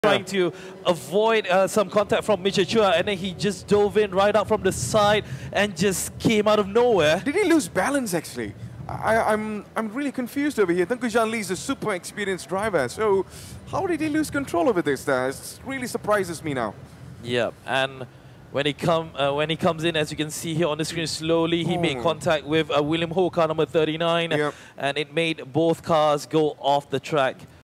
trying to avoid some contact from Mr. Chua, and then he just dove in right up from the side and just came out of nowhere. Did he lose balance actually? I'm really confused over here. Tengku Zhan Lee is a super experienced driver, so how did he lose control over this? It really surprises me now. Yeah, and when he comes in, as you can see here on the screen, slowly he made contact with William Ho, car number 39, and it made both cars go off the track.